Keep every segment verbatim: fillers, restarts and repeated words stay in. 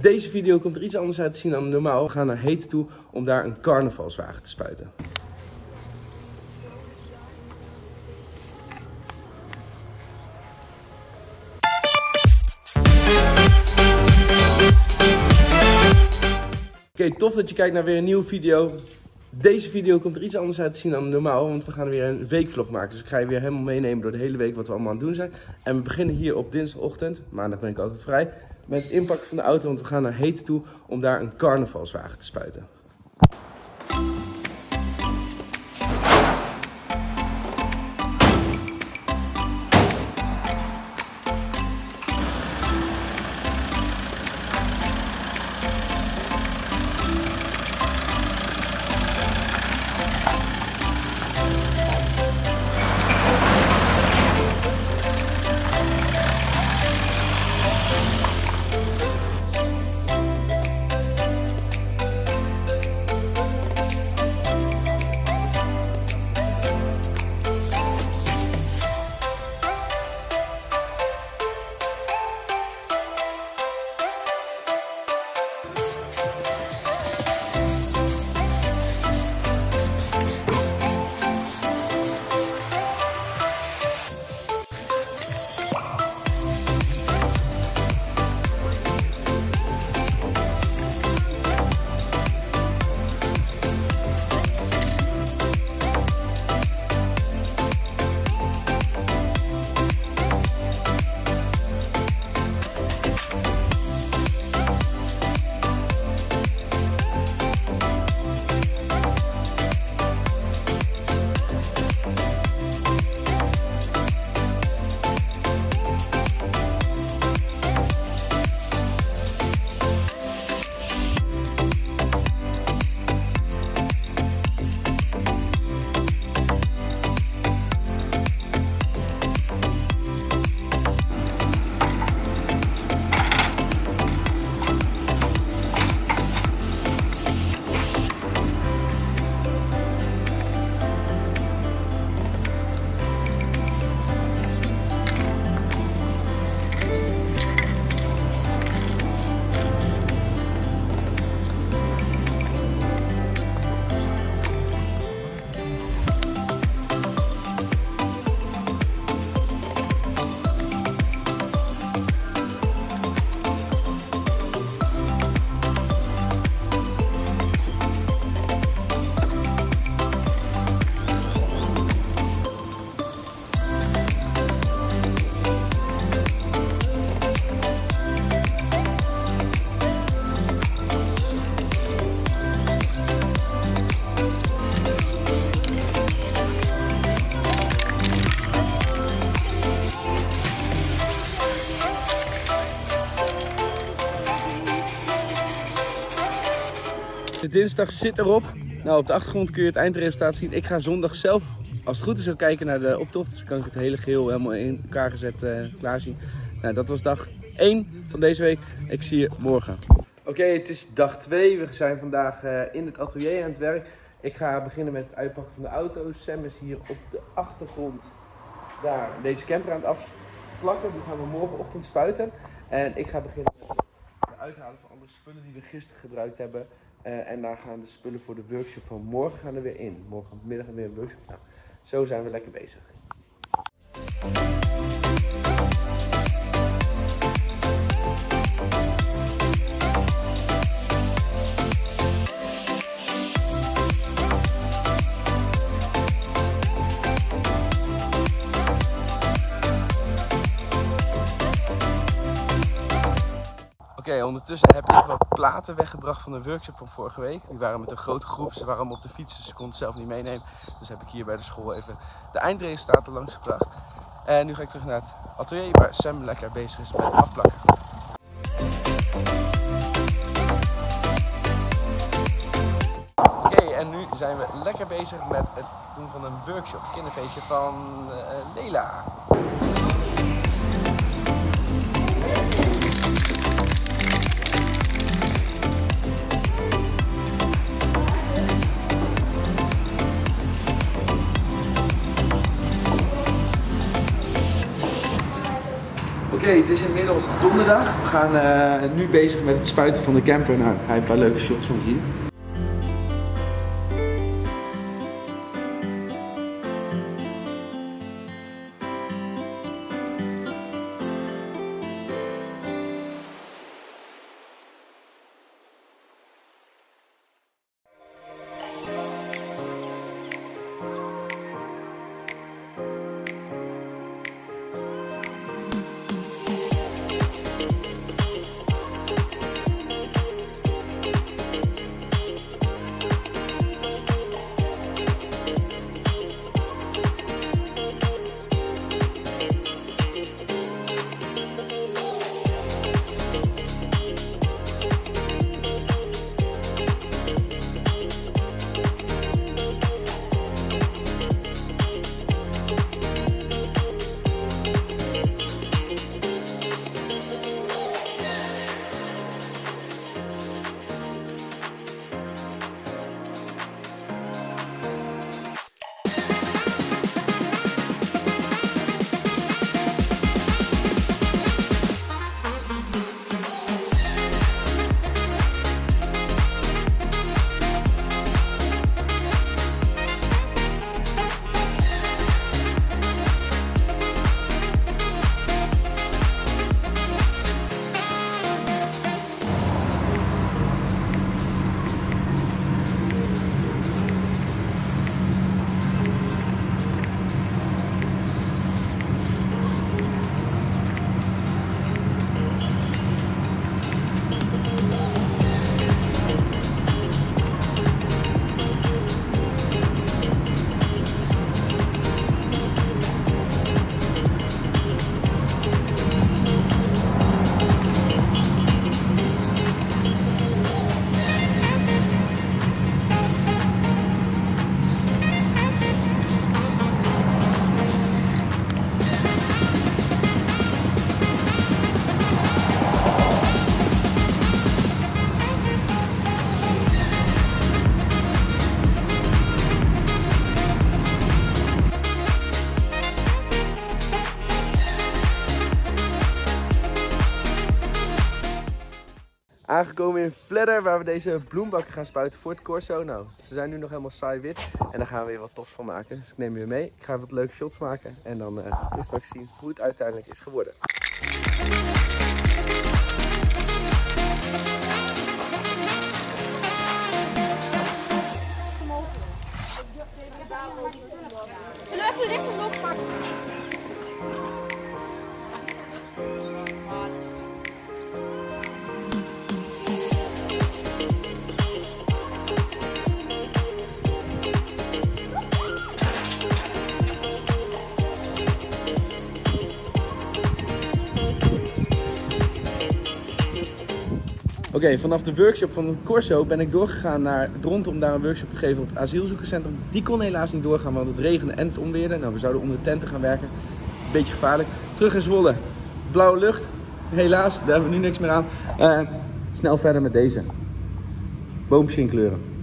Deze video komt er iets anders uit te zien dan normaal. We gaan naar Heeten toe om daar een carnavalswagen te spuiten. Oké, okay, tof dat je kijkt naar weer een nieuwe video. Deze video komt er iets anders uit te zien dan normaal, want we gaan weer een weekvlog maken. Dus ik ga je weer helemaal meenemen door de hele week wat we allemaal aan het doen zijn. En we beginnen hier op dinsdagochtend, maandag ben ik altijd vrij, met het inpakken van de auto. Want we gaan naar Heeten toe om daar een carnavalswagen te spuiten. De dinsdag zit erop. Nou, op de achtergrond kun je het eindresultaat zien. Ik ga zondag zelf, als het goed is, ook kijken naar de optocht. Dus dan kan ik het hele geheel helemaal in elkaar gezet uh, klaarzien. Nou, dat was dag één van deze week. Ik zie je morgen. Oké, okay, het is dag twee. We zijn vandaag uh, in het atelier aan het werk. Ik ga beginnen met het uitpakken van de auto. Sam is hier op de achtergrond daar deze camper aan het afplakken. Die gaan we morgenochtend spuiten. En ik ga beginnen met het uithalen van andere spullen die we gisteren gebruikt hebben. Uh, en daar gaan de spullen voor de workshop van morgen gaan er weer in. Morgenmiddag weer een workshop. Nou, zo zijn we lekker bezig. Oké, okay, ondertussen heb ik wat platen weggebracht van de workshop van vorige week. Die waren met een grote groep, ze waren allemaal op de fiets, dus ze konden het zelf niet meenemen. Dus heb ik hier bij de school even de eindresultaten langsgebracht. En nu ga ik terug naar het atelier waar Sam lekker bezig is met afplakken. Oké, okay, en nu zijn we lekker bezig met het doen van een workshop, kinderfeestje van uh, Lela. Oké, Oké, okay, het is inmiddels donderdag. We gaan uh, nu bezig met het spuiten van de camper. Nou, daar ga je een paar leuke shots van zien. Aangekomen in Vledder, waar we deze bloembakken gaan spuiten voor het Corso. Nou, ze zijn nu nog helemaal saai wit en daar gaan we weer wat tofs van maken. Dus ik neem je mee. Ik ga wat leuke shots maken en dan uh, kun je straks zien hoe het uiteindelijk is geworden. Even licht oppakken. Oké, okay, vanaf de workshop van het Corso ben ik doorgegaan naar Dronten om daar een workshop te geven op het asielzoekerscentrum. Die kon helaas niet doorgaan, want het regende en het onweerde. Nou, we zouden onder de tenten gaan werken. Beetje gevaarlijk. Terug in Zwolle. Blauwe lucht. Helaas, daar hebben we nu niks meer aan. Uh, snel verder met deze. Boomschienkleuren.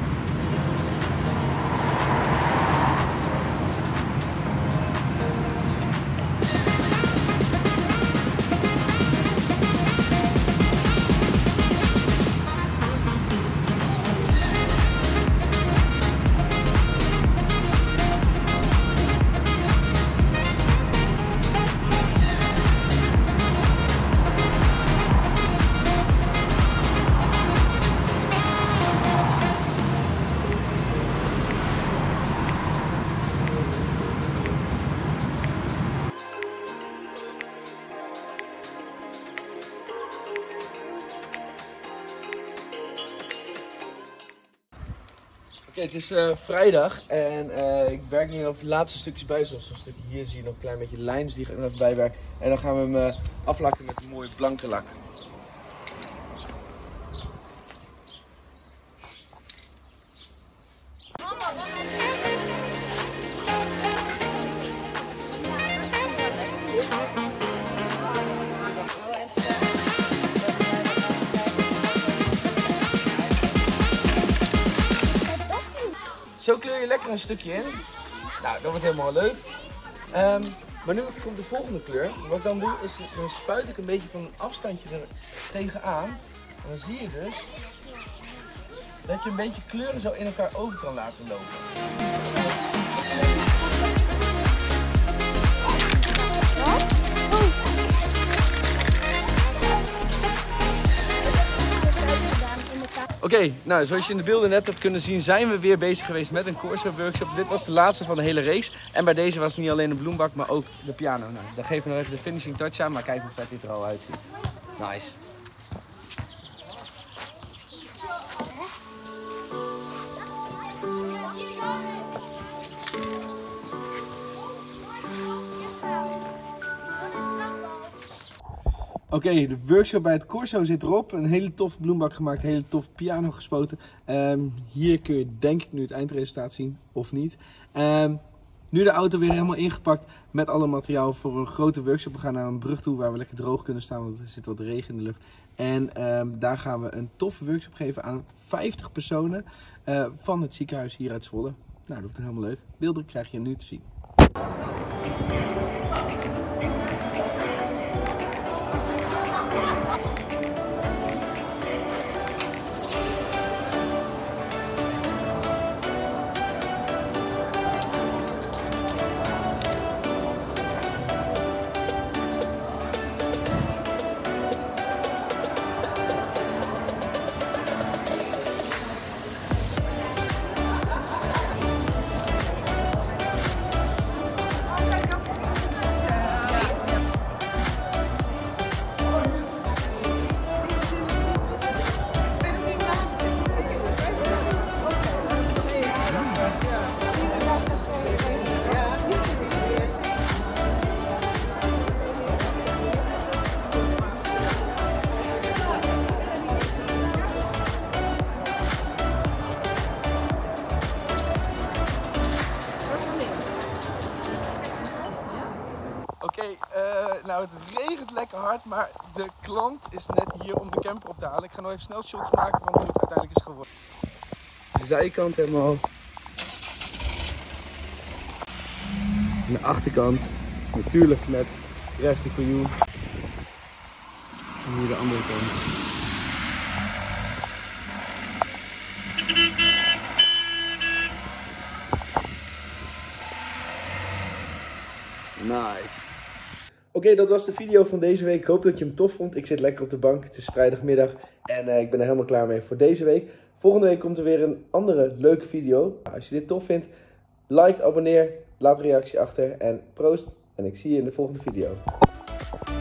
Oké, okay, het is uh, vrijdag en uh, ik werk nu op de laatste stukjes bij. Zoals een stukje hier zie je nog een klein beetje lijns die ik er even bij werk. En dan gaan we hem uh, aflakken met een mooie blanke lak. Zo kleur je lekker een stukje in. Nou, dat wordt helemaal leuk. Um, Maar nu komt de volgende kleur. Wat ik dan doe is, dan spuit ik een beetje van een afstandje er tegenaan. En dan zie je dus dat je een beetje kleuren zo in elkaar over kan laten lopen. Oké, okay, nou zoals je in de beelden net hebt kunnen zien zijn we weer bezig geweest met een Corso workshop. Dit was de laatste van de hele race. En bij deze was het niet alleen de bloembak, maar ook de piano. Nou, daar geven we nog even de finishing touch aan, maar kijk hoe vet dit er al uitziet. Nice. Oké, okay, de workshop bij het Corso zit erop. Een hele toffe bloembak gemaakt, een hele toffe piano gespoten. Um, hier kun je denk ik nu het eindresultaat zien, of niet. Um, nu de auto weer helemaal ingepakt met alle materiaal voor een grote workshop. We gaan naar een brug toe waar we lekker droog kunnen staan, want er zit wat regen in de lucht. En um, daar gaan we een toffe workshop geven aan vijftig personen uh, van het ziekenhuis hier uit Zwolle. Nou, dat wordt helemaal leuk. Beelden krijg je nu te zien. Oké, okay, uh, nou het regent lekker hard, maar de klant is net hier om de camper op te halen. Ik ga nog even snel shots maken van hoe het uiteindelijk is geworden. De zijkant helemaal. En de achterkant, natuurlijk met Rescue for You. En hier de andere kant. Nice. Oké, okay, dat was de video van deze week. Ik hoop dat je hem tof vond. Ik zit lekker op de bank. Het is vrijdagmiddag en uh, ik ben er helemaal klaar mee voor deze week. Volgende week komt er weer een andere leuke video. Nou, als je dit tof vindt, like, abonneer, laat een reactie achter en proost. En ik zie je in de volgende video.